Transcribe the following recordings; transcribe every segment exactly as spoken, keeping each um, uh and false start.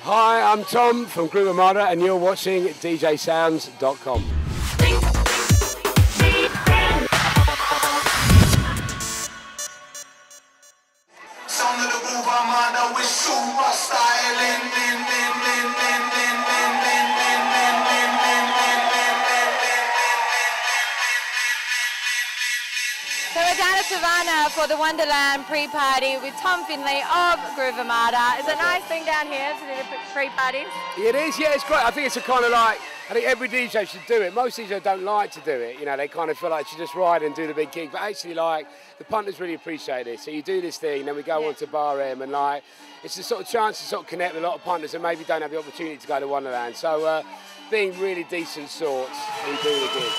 Hi, I'm Tom from Groove Armada and you're watching D J sounds dot com. Sound of the Groove Armada with super styling. So we're down at Savannah for the Wonderland pre-party with Tom Findlay of Groove Armada. It's a nice thing down here to do the pre-parties. It is, yeah, it's great. I think it's a kind of like, I think every D J should do it. Most D Js don't like to do it, you know, they kind of feel like you should just ride and do the big gig, but actually like, the punters really appreciate it. So you do this thing, then we go yeah. on to Bar M and like, it's a sort of chance to sort of connect with a lot of punters that maybe don't have the opportunity to go to Wonderland. So uh, being really decent sorts, we do the gig.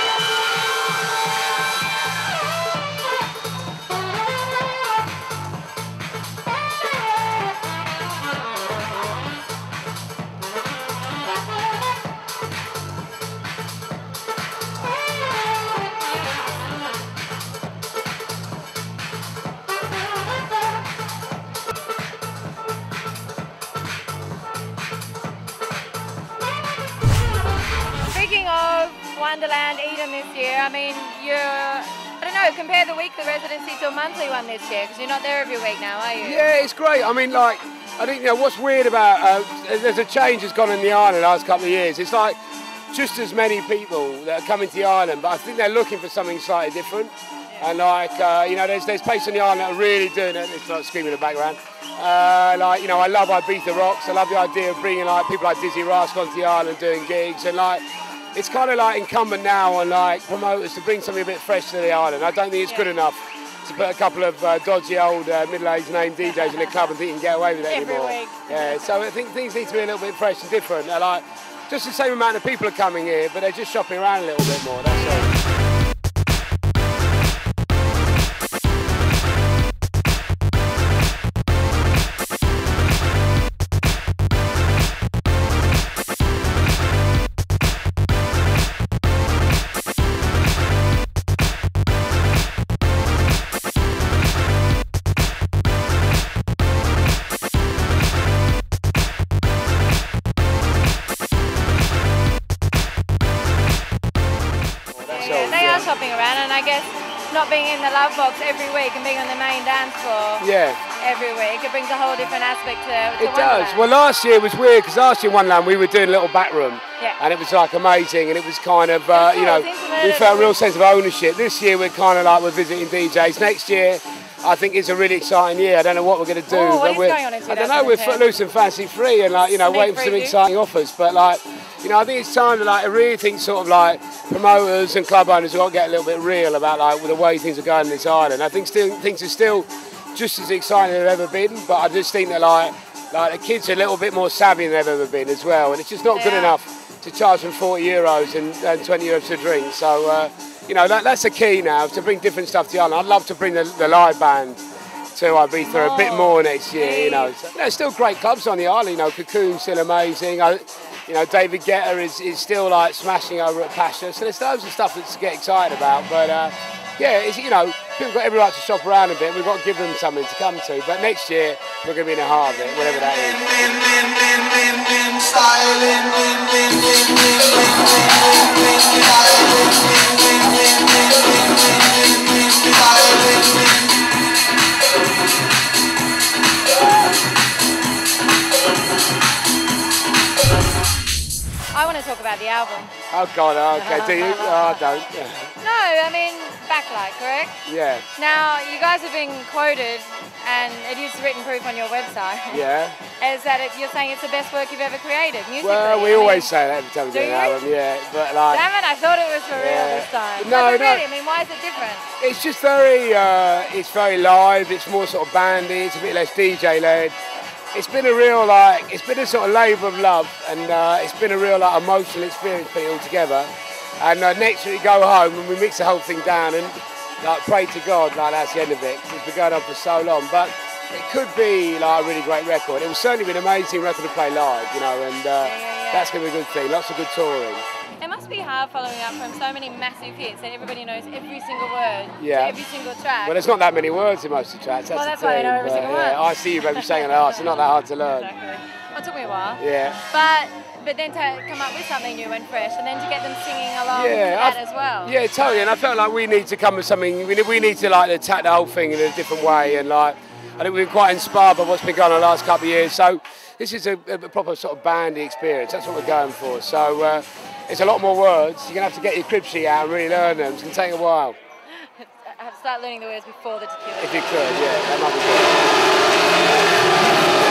Speaking of Wonderland Eden this year, I mean, you're, I don't know, compare the weekly residency to a monthly one this year, because you're not there every week now, are you? Yeah, it's great. I mean, like, I think, you know, what's weird about, uh, there's a change that's gone on the island the last couple of years. It's like just as many people that are coming to the island, but I think they're looking for something slightly different. Yeah. And like, uh, you know, there's, there's places on the island that are really doing it. It's like screaming in the background. Uh, like, you know, I love Ibiza Rocks. I love the idea of bringing like people like Dizzy Rask onto the island doing gigs, and like, it's kind of like incumbent now on like promoters to bring something a bit fresh to the island. I don't think it's yeah. good enough to put a couple of uh, dodgy old uh, middle-aged named D Js in the club and think you can get away with it Every anymore. Week. Yeah, so I think things need to be a little bit fresh and different. They're like, just the same amount of people are coming here, but they're just shopping around a little bit more, that's all. Shopping around, and I guess not being in the love box every week and being on the main dance floor yeah. every week, it brings a whole different aspect to, to it Wonderland. does. Well, last year was weird because last year in Wonderland we were doing a little back room yeah. and it was like amazing, and it was kind of uh, you know, we felt a real sense of ownership. This year we're kind of like we're visiting D Js. Next year I think it's a really exciting year. I don't know what we're going to do. Ooh, what but is we're, going on in I don't know. We're footloose and fancy free, and like you know, Sneak waiting for some preview. exciting offers. But like, you know, I think it's time to like I really think sort of like promoters and club owners have got to get a little bit real about like the way things are going in this island. I think still things are still just as exciting as they've ever been, but I just think that like like the kids are a little bit more savvy than they've ever been as well, and it's just not they good are. enough to charge them forty euros and, and twenty euros to drink. So uh, you know that, that's the key now, to bring different stuff to the island. I'd love to bring the, the live band to Ibiza more. a bit more next year, you know. So, there's still great clubs on the island, you know, Cocoon's still amazing. I, you know, David Guetta is, is still like smashing over at Pasha, so there's loads of stuff to get excited about, but uh, yeah, it's, you know, people got every right to shop around a bit, we've got to give them something to come to, but next year we're going to be in the heart of it, whatever that is. I want to talk about the album. Oh God, okay, do you? Oh, don't. No, I mean, Backlight, correct? Yeah. Now, you guys have been quoted, and it is written proof on your website. Yeah. Is that it, you're saying it's the best work you've ever created, musically? Well, we I always mean, say that every time we do an album, yeah. But like, damn it, I thought it was for yeah. real this time. No, but no. really, I mean, why is it different? It's just very, uh, it's very live, it's more sort of bandy, it's a bit less D J led. It's been a real, like, it's been a sort of labour of love, and uh, it's been a real, like, emotional experience putting it all together. And uh, next week we go home and we mix the whole thing down and, like, pray to God, like, that's the end of it, because it's been going on for so long. But it could be like a really great record. It will certainly be an amazing record to play live, you know, and uh, yeah, yeah, yeah. that's going to be a good thing. Lots of good touring. It must be hard following up from so many massive hits that everybody knows every single word Yeah. to every single track. Well, there's not that many words in most of the tracks. That's Well, that's the why thing. I know every but, single yeah, one. I see you maybe saying it, oh, it's not that hard to learn. Exactly. Well, it took me a while. Yeah. But but then to come up with something new and fresh, and then to get them singing along Yeah, to that I- as well. Yeah, totally. And I felt like we need to come with something. We need, we need to like attack the whole thing in a different way. And like, I think we've been quite inspired by what's been going on the last couple of years. So this is a, a proper sort of bandy experience. That's what we're going for. So uh, it's a lot more words. You're gonna have to get your crib sheet out and really learn them. It's gonna take a while. I have to start learning the words before the tequila. If you could, yeah, that might be good.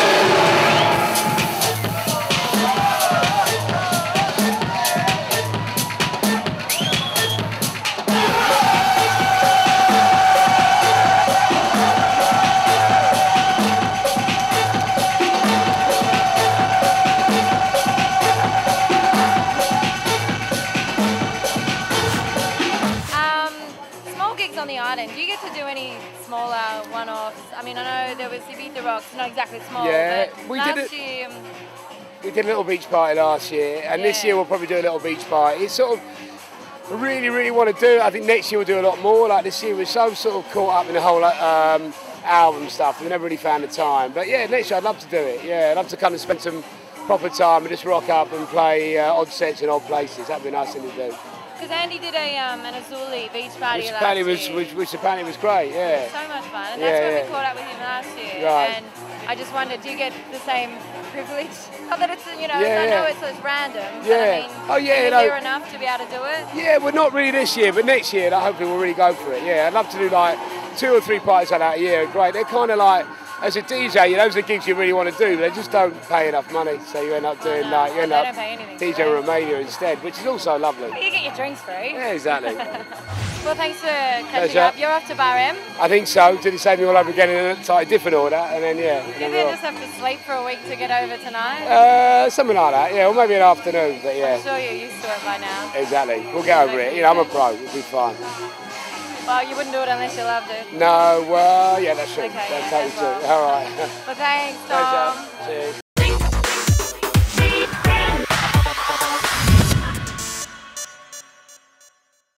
On the island, do you get to do any smaller one-offs? I mean, I know there was Ibiza Rocks, not exactly small, Yeah, but we last did it. year, um, We did a little beach party last year, and this Yeah. year we'll probably do a little beach party. It's sort of, I really, really want to do it. I think next year we'll do a lot more. Like this year we're so sort of caught up in the whole um, album stuff, we never really found the time. But yeah, next year I'd love to do it. Yeah, I'd love to come and spend some proper time and just rock up and play uh, odd sets in odd places. That'd be a nice thing to do. because Andy did a um, an Azuli beach party Which last apparently was, year. which, which apparently was great. Yeah. So much fun, and Yeah, that's when yeah. we caught up with him last year. Right. And I just wondered, do you get the same privilege? Not that it's, you know, Yeah, I know yeah. it's, it's random. But Yeah. I mean, Oh, yeah, is you know- there enough to be able to do it? Yeah, well, not really this year, but next year, like, hopefully we'll really go for it. Yeah, I'd love to do like two or three parties like that a year. Great. They're kind of like, as a D J, you know, those are the gigs you really want to do, but they just don't pay enough money. So you end up doing no, like, you end they up don't pay anything for D J that. Romania instead, which is also lovely. Well, you get your drinks free. Yeah, exactly. Well, thanks for catching Pleasure. up. You're off to Bar M. I think so. Do the same thing all over again in a slightly different order, and then yeah. You then then we're just have to sleep for a week to get over tonight. off. Uh, something like that. Yeah, or maybe an afternoon, but yeah. I'm sure you're used to it by now. Exactly. We'll get over it. You know, I'm a pro. We'll be fine. Well, you wouldn't do it unless you loved it. No, well, yeah, that's true. Okay, that's yeah, totally as well. true. All right. Well, thanks, Tom. Pleasure. Cheers.